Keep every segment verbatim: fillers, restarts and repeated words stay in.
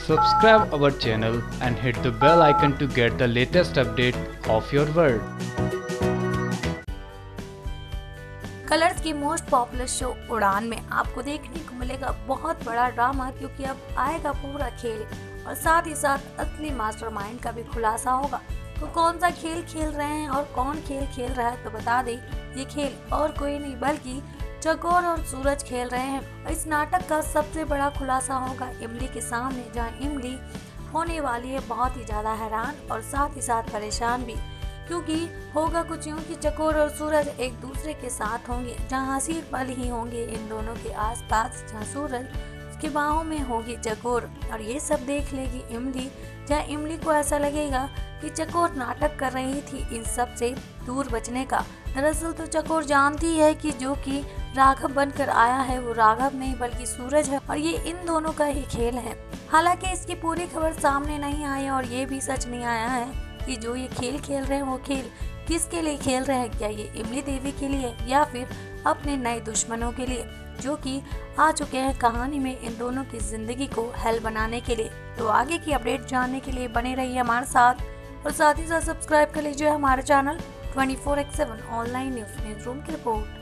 Subscribe our channel and hit the bell icon to get the latest update of your world. Colors की most popular show Udaan में आपको देखने को मिलेगा बहुत बड़ा ड्रामा, क्योंकि अब आएगा पूरा खेल और साथ ही साथ असली मास्टरमाइंड का भी खुलासा होगा। तो कौन सा खेल खेल रहे हैं और कौन खेल खेल रहा है, तो बता दें ये खेल और कोई नहीं बल्कि चकोर और सूरज खेल रहे हैं। इस नाटक का सबसे बड़ा खुलासा होगा इमली के सामने, जहां इमली होने वाली है बहुत ही ज्यादा हैरान और साथ ही साथ परेशान भी, क्योंकि होगा कुछ यूँ कि चकोर और सूरज एक दूसरे के साथ होंगे, जहाँ हसीन पल ही होंगे इन दोनों के आसपास, जहाँ सूरज उसकी बाहों में होगी चकोर और ये सब देख लेगी इमली, जहाँ इमली को ऐसा लगेगा कि चकोर नाटक कर रही थी इन सब से दूर बचने का। दरअसल तो चकोर जानती है कि जो कि राघव बनकर आया है वो राघव नहीं बल्कि सूरज है और ये इन दोनों का ही खेल है। हालांकि इसकी पूरी खबर सामने नहीं आई और ये भी सच नहीं आया है कि जो ये खेल खेल रहे हैं वो खेल किसके लिए खेल रहे हैं, क्या ये इमली देवी के लिए या फिर अपने नए दुश्मनों के लिए जो कि आ चुके हैं कहानी में इन दोनों की जिंदगी को हल बनाने के लिए। तो आगे की अपडेट जानने के लिए बने रहिए हमारे साथ और साथ ही साथ सब्सक्राइब कर लीजिए हमारे channel twenty four by seven online news news room की report.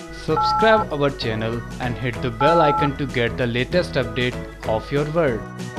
Subscribe our channel and hit the bell icon to get the latest update of your world.